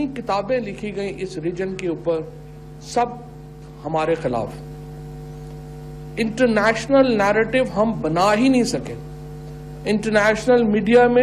کتابیں لکھی گئیں اس ریجن کے اوپر سب ہمارے خلاف. انٹرنیشنل نیریٹو ہم بنا ہی نہیں سکے. انٹرنیشنل میڈیا میں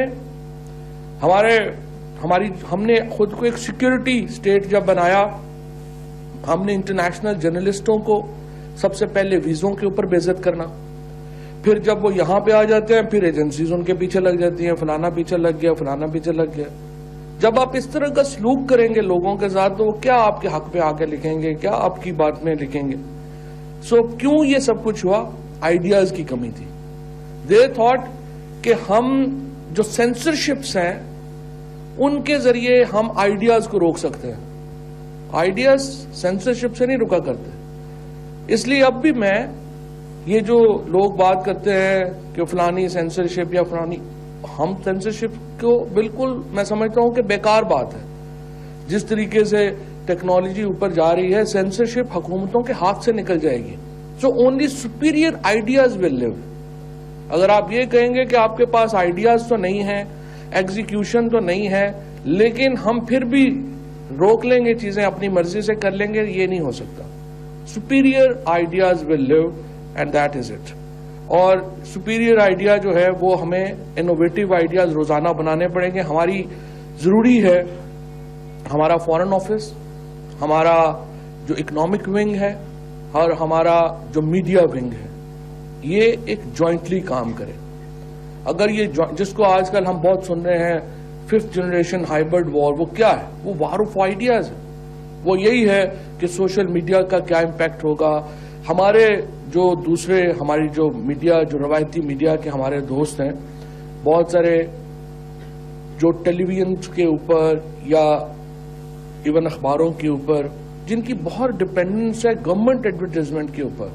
ہم نے خود کو ایک سیکیورٹی اسٹیٹ جب بنایا, ہم نے انٹرنیشنل جرنلسٹوں کو سب سے پہلے ویزوں کے اوپر بے عزت کرنا, پھر جب وہ یہاں پہ آ جاتے ہیں پھر ایجنسیز ان کے پیچھے لگ جاتی ہیں, فلانا پیچھے لگ گیا, فلانا پیچھے لگ گیا. جب آپ اس طرح کا سلوک کریں گے لوگوں کے ساتھ تو وہ کیا آپ کے حق پہ آ کے لکھیں گے, کیا آپ کی بات میں لکھیں گے. سو کیوں یہ سب کچھ ہوا؟ آئیڈیاز کی کمی تھی. دے تھاٹ کہ ہم جو سینسرشپس ہیں ان کے ذریعے ہم آئیڈیاز کو روک سکتے ہیں. آئیڈیاز سینسرشپ سے نہیں رکا کرتے. اس لیے اب بھی میں یہ جو لوگ بات کرتے ہیں کہ فلانی سینسرشپ یا فلانی, ہم سینسرشپ کو بالکل میں سمجھتا ہوں کہ بیکار بات ہے. جس طریقے سے ٹیکنالوجی اوپر جا رہی ہے سینسرشپ حکومتوں کے ہاتھ سے نکل جائے گی. So only superior ideas will live. اگر آپ یہ کہیں گے کہ آپ کے پاس آئیڈیاز تو نہیں ہیں, ایگزیکیوشن تو نہیں ہے, لیکن ہم پھر بھی روک لیں گے چیزیں, اپنی مرضی سے کر لیں گے, یہ نہیں ہو سکتا. Superior ideas will live and that is it. اور سپیریئر آئیڈیا جو ہے وہ ہمیں انوویٹو آئیڈیاز روزانہ بنانے پڑیں گے. ہماری ضروری ہے ہمارا فارن آفس, ہمارا جو اکنامک ونگ ہے اور ہمارا جو میڈیا ونگ ہے, یہ ایک جوائنٹلی کام کرے. اگر یہ جس کو آج کل ہم بہت سن رہے ہیں 5th جنریشن ہائبرڈ وار, وہ کیا ہے؟ وہ وار آف آئیڈیاز ہے. وہ یہی ہے کہ سوشل میڈیا کا کیا امپیکٹ ہوگا. ہمارے جو دوسرے ہماری جو میڈیا, جو روایتی میڈیا کے ہمارے دوست ہیں, بہت سارے جو ٹیلی ویژن کے اوپر یا ایون اخباروں کے اوپر جن کی بہت ڈپینڈنس ہے گورنمنٹ ایڈورٹائزمنٹ کے اوپر,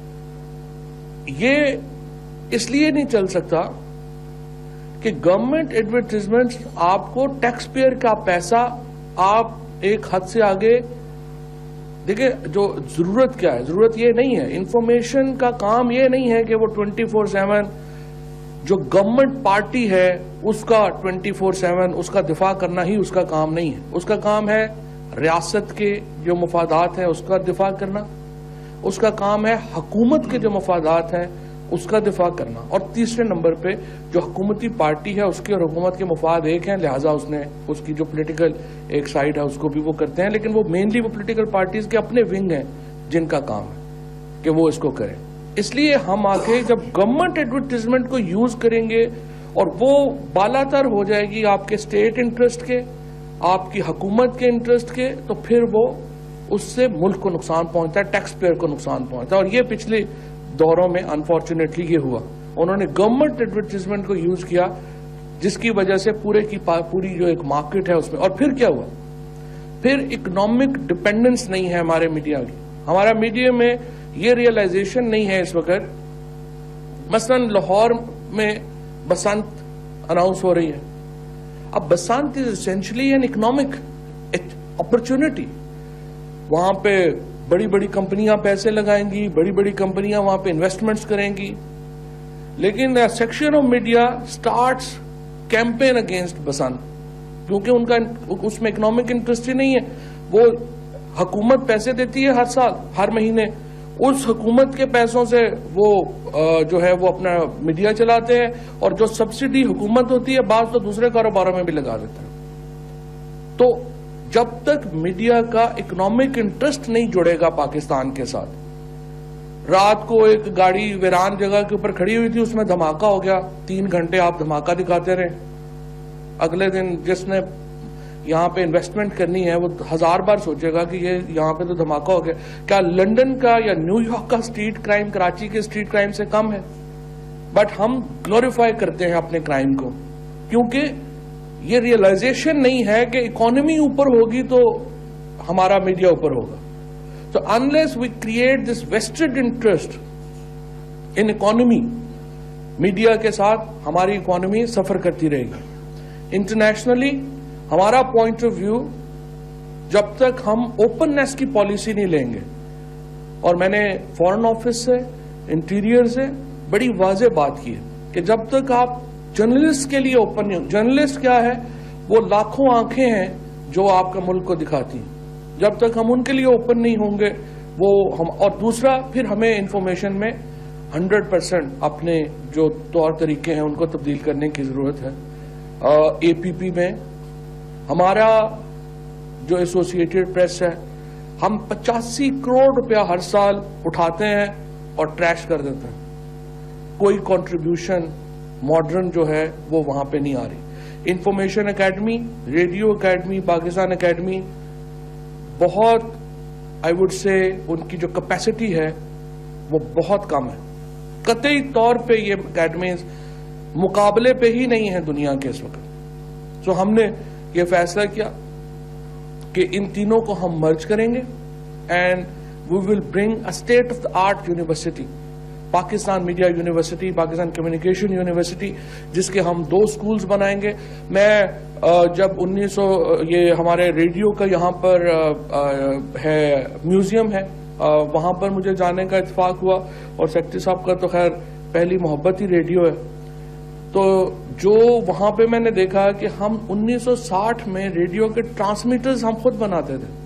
یہ اس لیے نہیں چل سکتا کہ گورنمنٹ ایڈورٹائزمنٹ آپ کو ٹیکس پیئر کا پیسہ آپ ایک حد سے آگے دیکھیں. جو ضرورت کیا ہے, ضرورت یہ نہیں ہے, انفارمیشن کا کام یہ نہیں ہے کہ وہ 24/7 جو گورنمنٹ پارٹی ہے اس کا 24/7 اس کا دفاع کرنا ہی اس کا کام نہیں ہے. اس کا کام ہے ریاست کے جو مفادات ہیں اس کا دفاع کرنا, اس کا کام ہے حکومت کے جو مفادات ہیں اس کا دفاع کرنا, اور تیسرے نمبر پہ جو حکومتی پارٹی ہے اس کے اور حکومت کے مفاد ایک ہیں, لہٰذا اس کی جو پولیٹیکل ایک سائڈ ہے اس کو بھی وہ کرتے ہیں, لیکن وہ مینلی وہ پولیٹیکل پارٹیز کے اپنے ونگ ہیں جن کا کام ہے کہ وہ اس کو کریں. اس لیے ہم آگے جب گورنمنٹ ایڈورٹائزمنٹ کو یوز کریں گے اور وہ بالاتر ہو جائے گی آپ کے اسٹیٹ انٹرسٹ کے, آپ کی حکومت کے انٹرسٹ کے, تو پھر وہ اس سے ملک کو نقصان پہنچتا ہے, ٹیکس پیئر کو نقصان پہنچتا ہے. اور یہ پچھلے دوروں میں انفارچونیٹلی یہ ہوا, انہوں نے گورنمنٹ ایڈورٹائزمنٹ کو یوز کیا جس کی وجہ سے پوری جو ایک مارکیٹ ہے اس میں. اور پھر کیا ہوا, پھر اکنامک ڈپینڈنس نہیں ہے ہمارے میڈیا کی. ہمارا میڈیا میں یہ ریئلائزیشن نہیں ہے اس وقت. مثلا لاہور میں بسنت اناؤنس ہو رہی ہے. اب Basant is essentially an economic opportunity. وہاں پہ بڑی بڑی کمپنیاں پیسے لگائیں گی, بڑی بڑی کمپنیاں وہاں پہ انویسٹمنٹس کریں گی, لیکن section of media starts campaign against Basant, کیونکہ ان کا اس میں اکنامک انٹرسٹ ہی نہیں ہے. وہ حکومت پیسے دیتی ہے ہر سال ہر مہینے, اس حکومت کے پیسوں سے وہ جو ہے وہ اپنا میڈیا چلاتے ہیں, اور جو سبسڈی حکومت ہوتی ہے بعض تو دوسرے کاروباروں میں بھی لگا دیتے ہیں. تو جب تک میڈیا کا اکنامک انٹرسٹ نہیں جڑے گا پاکستان کے ساتھ, رات کو ایک گاڑی ویران جگہ کے اوپر کھڑی ہوئی تھی, اس میں دھماکہ ہو گیا, 3 گھنٹے آپ دھماکہ دکھاتے رہے, اگلے دن جس نے یہاں پہ انویسٹمنٹ کرنی ہے وہ 1000 بار سوچے گا کہ یہ یہاں پہ تو دھماکہ ہو گیا. کیا لنڈن کا یا نیو یارک کا اسٹریٹ کرائم کراچی کے اسٹریٹ کرائم سے کم ہے؟ بٹ ہم گلوریفائی کرتے ہیں اپنے کرائم کو, کیونکہ یہ ریئلائزیشن نہیں ہے کہ اکانومی اوپر ہوگی تو ہمارا میڈیا اوپر ہوگا. تو unless we create this vested interest in economy, media کے ساتھ ہماری اکانومی سفر کرتی رہے گی. انٹرنیشنلی ہمارا پوائنٹ آف ویو, جب تک ہم اوپننیس کی پالیسی نہیں لیں گے, اور میں نے فارن آفس سے انٹیریئر سے بڑی واضح بات کی ہے کہ جب تک آپ جرنلسٹ کے لیے اوپن نہیں ہو. جرنلسٹ کیا ہے؟ وہ لاکھوں آنکھیں ہیں جو آپ کا ملک کو دکھاتی ہیں. جب تک ہم ان کے لیے اوپن نہیں ہوں گے وہ ہم. اور دوسرا پھر ہمیں انفارمیشن میں 100% اپنے جو طور طریقے ہیں ان کو تبدیل کرنے کی ضرورت ہے. اے پی پی میں ہمارا جو ایسوسیٹڈ پریس ہے, ہم 85 کروڑ روپیہ ہر سال اٹھاتے ہیں اور ٹریش کر دیتے ہیں. کوئی کنٹریبیوشن ماڈرن جو ہے وہ وہاں پہ نہیں آ رہی. Information academy, radio academy, Pakistan academy بہت آئی وڈ سے ان کی جو کیپیسٹی ہے وہ بہت کم ہے. قطعی طور پہ یہ اکیڈمیز مقابلے پہ ہی نہیں ہیں دنیا کے اس وقت. سو ہم نے یہ فیصلہ کیا کہ ان تینوں کو ہم مرج کریں گے and we will bring a state of the art university, Pakistan media university, Pakistan communication university, جس کے ہم 2 سکولز بنائیں گے. میں جب 1900 یہ ہمارے ریڈیو کا یہاں پر ہے میوزیم ہے, وہاں پر مجھے جانے کا اتفاق ہوا, اور سیکرٹری صاحب کا تو خیر پہلی محبت ہی ریڈیو ہے. تو جو وہاں پہ میں نے دیکھا کہ ہم 1960 میں ریڈیو کے ٹرانسمیٹرز ہم خود بناتے تھے,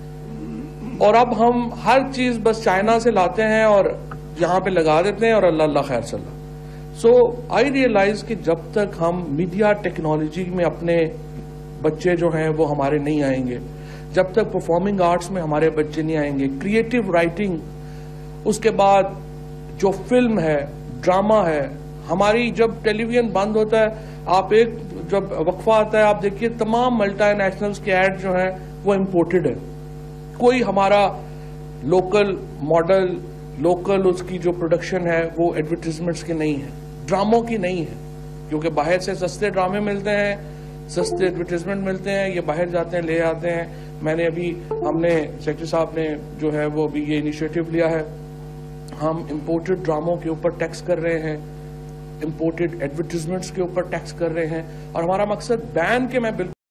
اور اب ہم ہر چیز بس چائنا سے لاتے ہیں اور یہاں پہ لگا دیتے ہیں اور اللہ اللہ خیر صلی اللہ. سو آئی ریئلائز کہ جب تک ہم میڈیا ٹیکنالوجی میں اپنے بچے جو ہیں وہ ہمارے نہیں آئیں گے, جب تک پرفارمنگ آرٹس میں ہمارے بچے نہیں آئیں گے, کریٹو رائٹنگ, اس کے بعد جو فلم ہے, ڈرامہ ہے, ہماری جب ٹیلی ویژن بند ہوتا ہے, آپ ایک جب وقفہ آتا ہے آپ دیکھیے تمام ملٹی نیشنلز کے ایڈ جو ہیں وہ امپورٹڈ ہے. کوئی ہمارا لوکل ماڈل, لوکل اس کی جو پروڈکشن ہے وہ ایڈورٹیزمنٹس کی نہیں ہے, ڈراموں کی نہیں ہے, کیونکہ باہر سے سستے ڈرامے ملتے ہیں, سستے ایڈورٹیزمنٹ ملتے ہیں, یہ باہر جاتے ہیں لے آتے ہیں. میں نے ابھی ہم نے سیکرٹری صاحب نے جو ہے وہ ابھی یہ انیشیٹو لیا ہے, ہم امپورٹڈ ڈراموں کے اوپر ٹیکس کر رہے ہیں, امپورٹڈ ایڈورٹیزمنٹس کے اوپر ٹیکس کر رہے ہیں, اور ہمارا مقصد بین کے میں بالکل